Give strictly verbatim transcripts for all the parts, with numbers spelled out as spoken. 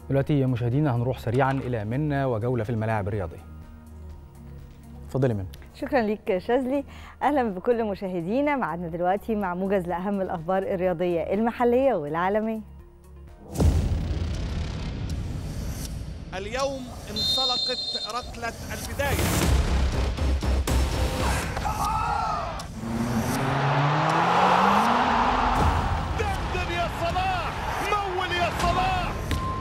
دلوقتي مشاهدينا هنروح سريعا إلى منى وجولة في الملاعب الرياضية. اتفضلي منى. شكرا ليك شاذلي. اهلا بكل مشاهدينا. معنا دلوقتي مع موجز لاهم الاخبار الرياضيه المحليه والعالميه. اليوم انطلقت ركله البدايه. دندن يا صلاح، مول يا صلاح.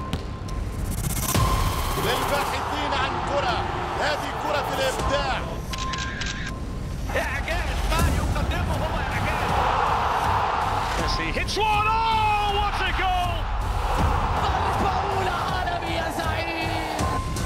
للباحثين عن كره، هذه كره الابداع. إعجاز ما يقدمه هو إعجاز. ميسي hits one. Oh, what a goal! ضربة أولى عالمي يا زعيم.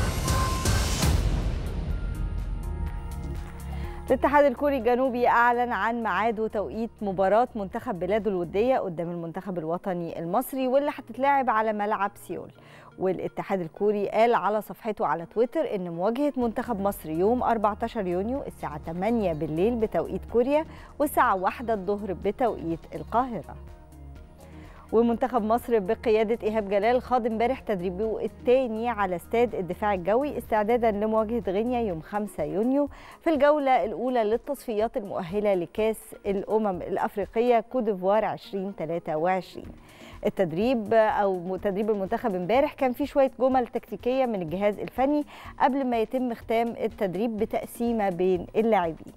الاتحاد الكوري الجنوبي أعلن عن ميعاد وتوقيت مباراة منتخب بلاده الودية قدام المنتخب الوطني المصري واللي هتتلعب على ملعب سيول. والاتحاد الكوري قال على صفحته على تويتر إن مواجهة منتخب مصر يوم أربعتاشر يونيو الساعة تمانية بالليل بتوقيت كوريا والساعة واحدة الظهر بتوقيت القاهرة. ومنتخب مصر بقيادة إيهاب جلال خاض امبارح تدريبه الثاني على استاد الدفاع الجوي استعدادا لمواجهة غينيا يوم خمسة يونيو في الجولة الأولى للتصفيات المؤهلة لكأس الأمم الأفريقية كوت ديفوار ألفين وثلاثة وعشرين. التدريب أو تدريب المنتخب امبارح كان فيه شوية جمل تكتيكية من الجهاز الفني قبل ما يتم ختام التدريب بتقسيمة بين اللاعبين.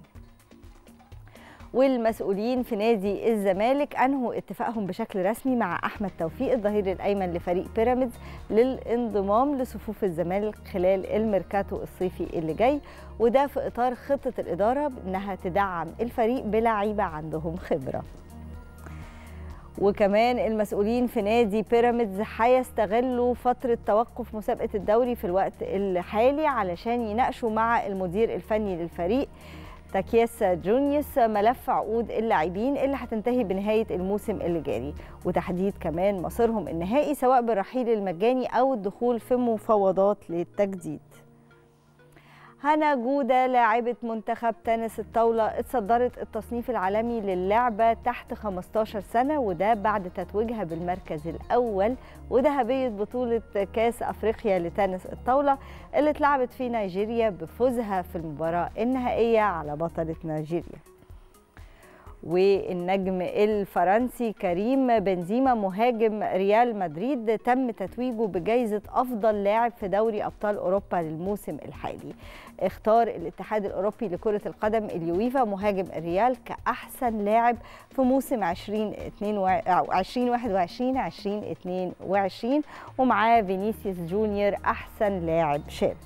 والمسؤولين في نادي الزمالك أنهوا اتفاقهم بشكل رسمي مع أحمد توفيق الظهير الأيمن لفريق بيراميدز للانضمام لصفوف الزمالك خلال الميركاتو الصيفي اللي جاي، وده في إطار خطة الإدارة إنها تدعم الفريق بلاعيبة عندهم خبرة. وكمان المسؤولين في نادي بيراميدز هيستغلوا فترة توقف مسابقة الدوري في الوقت الحالي علشان يناقشوا مع المدير الفني للفريق تاكياس جونيوس ملف عقود اللاعبين اللي هتنتهي بنهاية الموسم اللي جاري، وتحديد كمان مصيرهم النهائي سواء بالرحيل المجاني أو الدخول في مفاوضات للتجديد. هنا جودة لاعبة منتخب تنس الطاولة اتصدرت التصنيف العالمي للعبة تحت خمستاشر سنة، وده بعد تتويجها بالمركز الأول وذهبية بطولة كاس أفريقيا لتنس الطاولة اللي اتلعبت في نيجيريا بفوزها في المباراة النهائية على بطلة نيجيريا. والنجم الفرنسي كريم بنزيما مهاجم ريال مدريد تم تتويجه بجائزة أفضل لاعب في دوري أبطال أوروبا للموسم الحالي. اختار الاتحاد الأوروبي لكرة القدم اليويفا مهاجم الريال كأحسن لاعب في موسم ألفين وواحد وعشرين ألفين واثنين وعشرين ومعاه فينيسيوس جونيور أحسن لاعب شاب.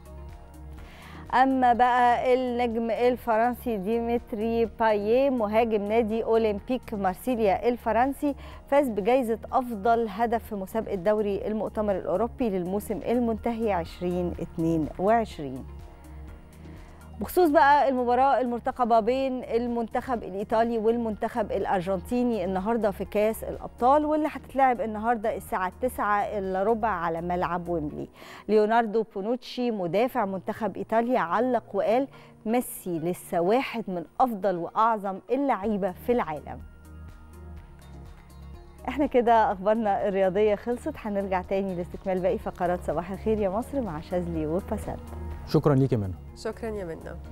أما بقى النجم الفرنسي ديمتري باييه مهاجم نادي أولمبيك مارسيليا الفرنسي فاز بجائزة أفضل هدف في مسابقة دوري المؤتمر الأوروبي للموسم المنتهي ألفين واثنين وعشرين. بخصوص بقى المباراة المرتقبة بين المنتخب الإيطالي والمنتخب الأرجنتيني النهاردة في كاس الأبطال واللي هتتلعب النهاردة الساعة تسعة إلا ربع على ملعب ويمبلي. ليوناردو بونوتشي مدافع منتخب إيطاليا علق وقال ميسي لسه واحد من أفضل وأعظم اللعيبة في العالم. احنا كده أخبارنا الرياضية خلصت، هنرجع تاني لاستكمال باقي فقرات صباح الخير يا مصر مع شاذلي وبسنت. شكرا ليك يا منى. شكرا يا منى.